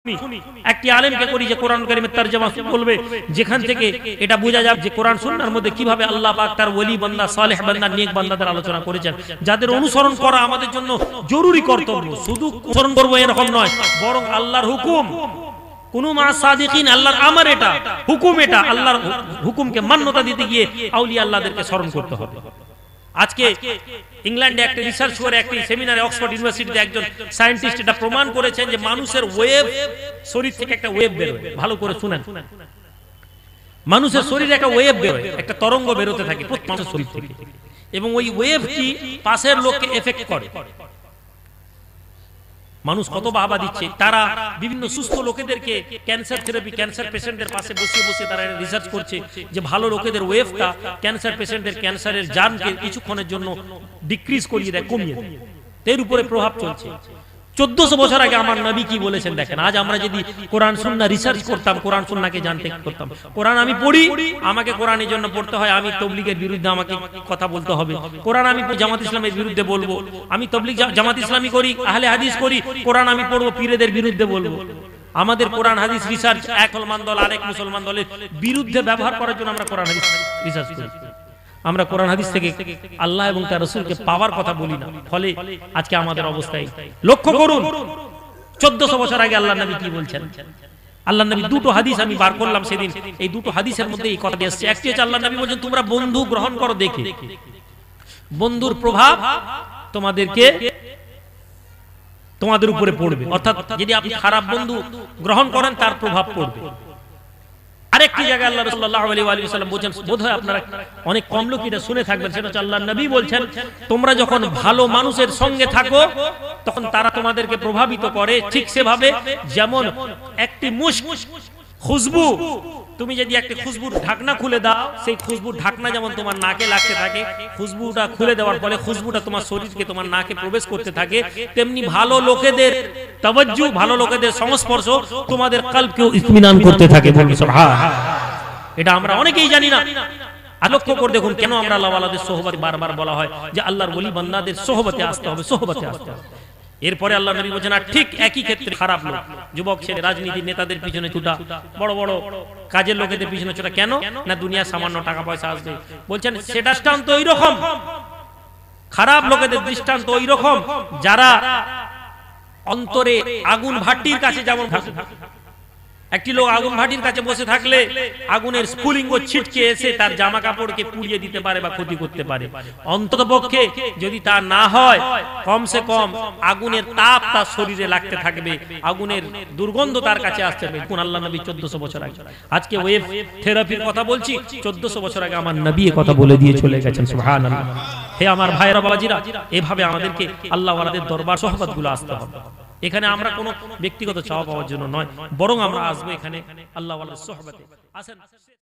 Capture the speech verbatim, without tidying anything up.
একটি আলেমকে করি যে কোরআন কারীমের তরজমা বলবে, যেখান থেকে এটা বোঝা যায় যে কোরআন সুন্নাহর মধ্যে কিভাবে আল্লাহ পাক তার ওলি বান্দা, সালেহ বান্দা, নেক বান্দাদের আলোচনা করেছেন, যাদের অনুসরণ করা আমাদের জন্য জরুরি কর্তব্য। শুধু অনুসরণ করবো এরকম নয়, বরং আল্লাহর হুকুম, কুনু মা সাদিকিন, আল্লাহর আমর, এটা হুকুম, এটা আল্লাহর হুকুমকে মান্যতা দিতে গিয়ে আউলিয়া আল্লাহদেরকে স্মরণ করতে হবে। আজকে ইংল্যান্ডে একটা রিসার্চ করে একটি সেমিনারে অক্সফোর্ড ইউনিভার্সিটিতে একজন সায়েন্টিস্ট এটা প্রমাণ করেছেন যে মানুষের ওয়েভ, শরীর থেকে একটা ওয়েভ বের হয়। ভালো করে শুনেন, মানুষের শরীরে একটা ওয়েভ বের হয়, একটা তরঙ্গ বেরোতে থাকে প্রত্যেক মানুষের শরীর থেকে, এবং ওই ওয়েভটি পাশের লোককে এফেক্ট করে। মানুষ কত বাহবা দিচ্ছে, তারা বিভিন্ন সুস্থ লোকেদেরকে ক্যান্সার থেরাপি, ক্যান্সার পেশেন্টদের পাশে বসে বসে তারা রিসার্চ করছে যে ভালো লোকেদের ওয়েভটা ক্যান্সার পেশেন্টদের ক্যান্সারের জার্মকে কিছুক্ষণের জন্য ডিক্রিজ করিয়ে দেয়, কমিয়ে দেয়। এর উপরে প্রভাব চলছে। চোদ্দশো বছর আগে আমার নবী কি বলেছেন দেখেন। আজ আমরা যদি কোরআন সুন্নাহ রিসার্চ করতাম, কোরআন সুন্নাহকে জানতে করতাম, কোরআন আমি পড়ি, আমাকে কোরআনের জন্য পড়তে হয়, আমি তবলিগের বিরুদ্ধে আমাকে কথা বলতে হবে, কোরআন আমি জামাত ইসলামের বিরুদ্ধে বলবো, আমি তবলিগ জামাত ইসলামী করি, আহলে হাদিস করি, কোরআন আমি পড়বো, পীরেদের বিরুদ্ধে বলবো। আমাদের কোরআন হাদিস রিসার্চ এক মুসলমান দল আরেক মুসলমান দলের বিরুদ্ধে ব্যবহার করার জন্য আমরা কোরআন হাদিস রিসার্চ করি। আমরা কোরআন হাদিস থেকে আল্লাহ এবং তার রাসূলকে পাওয়ার কথা বলি না, ফলে আজকে আমাদের অবস্থায় লক্ষ্য করুন চোদ্দশো বছর আগে আল্লাহ নবী কি বলছেন। আল্লাহ নবী দুটো হাদিস আমি বার করলাম সেদিন, এই দুটো হাদিসের মধ্যে এই কথা আসছে। একটি হচ্ছে আল্লাহ নবী বলছেন তোমরা বন্ধু গ্রহণ করো দেখে, বন্ধুর প্রভাব তোমাদেরকে তোমাদের উপরে পড়বে, অর্থাৎ যদি আপনি খারাপ বন্ধু গ্রহণ করেন তার প্রভাব পড়বে। আরেকটি জায়গায় আল্লাহ সাল্লাল্লাহু আলাইহি ওয়াসাল্লাম বলেন, বোধহয় আপনারা অনেক কম লোক এটা শুনে থাকবেন, সেটা হচ্ছে আল্লাহর নবী বলছেন তোমরা যখন ভালো মানুষের সঙ্গে থাকো তখন তারা তোমাদেরকে প্রভাবিত করে ঠিক সেভাবে যেমন একটি মুস্ক, খুশবু, তুমি যদি একটা খুশবুর ঢাকনা খুলে দাও, সেই খুশবুর ঢাকনা যেমন তোমার নাকে লাগতে থাকে, খুশবুটা খুলে দেওয়ার ফলে খুশবুটা তোমার শরীরকে, তোমার নাকে প্রবেশ করতে থাকে, তেমনি ভালো লোকেদের তাওয়াজ্জু, ভালো লোকেদের সংস্পর্শ তোমাদের কলবকেও ইতমিনান করতে থাকে। বলুন সুবহানাল্লাহ। এটা আমরা অনেকেই জানি না। আর লক্ষ্য করে দেখুন কেন আমরা আল্লাহ ওয়ালাদের সোহবতে বারবার বলা হয় যে আল্লাহর ওলি বান্দাদের সোহবতে আসতে হবে, সোহবতে আসতে হবে। এরপরে আল্লাহ নবী বলেন আর ঠিক একই ক্ষেত্রে খারাপ লোক, যুবক ছেলে, রাজনীতির নেতাদের পিছনে ছুটা, বড় বড় কাজের লোকেদের পিছনে ছুটা, কেন না দুনিয়ার সামান্য টাকা পয়সা আসবে। বলছেন সেটা দৃষ্টান্ত ওই রকম, খারাপ লোকেদের দৃষ্টান্ত ওই রকম যারা অন্তরে আগুন ভাটির কাছে যেমন, একটি লোক আগুন ভাটির কাছে বসে থাকলে আগুনের স্ফুলিঙ্গ ছিটকে এসে তার জামা কাপড়কে পুড়িয়ে দিতে পারে বা ক্ষতি করতে পারে। অন্ততপক্ষে যদি তা না হয়, কমসে কম আগুনের তাপ তার শরীরে লাগতে থাকবে, আগুনের দুর্গন্ধ তার কাছে আসতে হবে। কোন আল্লাহ নবী চোদ্দশো বছর আগে, আজকে ওয়েভ থেরাপির কথা বলছি, চোদ্দশো বছর আগে আমার নবী কথা বলে দিয়ে চলে গেছেন। সুবহানাল্লাহ। হে আমার ভাইরা বাবাজিরা, এভাবে আমাদেরকে আল্লাহ ওয়ালাদের দরবার সোহবত গুলো আসতে হবে। এখানে আমরা কোনো ব্যক্তিগত চাওয়া পাওয়ার জন্য নয়, বরং আমরা আসবো এখানে আল্লাহ ওয়ালাদের সোহবতে। আসেন।